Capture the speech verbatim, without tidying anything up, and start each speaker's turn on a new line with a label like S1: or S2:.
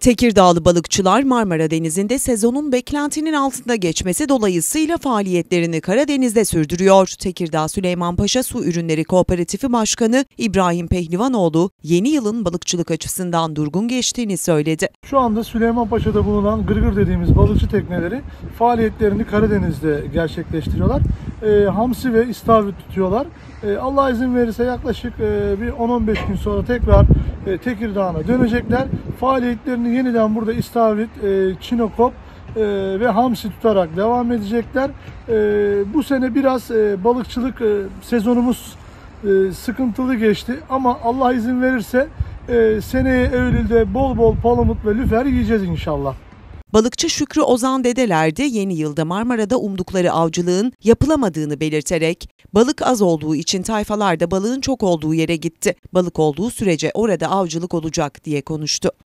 S1: Tekirdağlı balıkçılar Marmara Denizi'nde sezonun beklentinin altında geçmesi dolayısıyla faaliyetlerini Karadeniz'de sürdürüyor. Tekirdağ Süleymanpaşa Su Ürünleri Kooperatifi Başkanı İbrahim Pehlivanoğlu, yeni yılın balıkçılık açısından durgun geçtiğini söyledi.
S2: Şu anda Süleymanpaşa'da bulunan gırgır dediğimiz balıkçı tekneleri faaliyetlerini Karadeniz'de gerçekleştiriyorlar. E, hamsi ve istavrit tutuyorlar. E, Allah izin verirse yaklaşık e, bir on on beş gün sonra tekrar e, Tekirdağ'a dönecekler. Faaliyetlerini yeniden burada istavrit, e, çinokop e, ve hamsi tutarak devam edecekler. E, bu sene biraz e, balıkçılık e, sezonumuz e, sıkıntılı geçti ama Allah izin verirse e, seneye Eylül'de bol bol palamut ve lüfer yiyeceğiz inşallah.
S1: Balıkçı Şükrü Ozan Dedeler de yeni yılda Marmara'da umdukları avcılığın yapılamadığını belirterek, balık az olduğu için tayfalar da balığın çok olduğu yere gitti. Balık olduğu sürece orada avcılık olacak diye konuştu.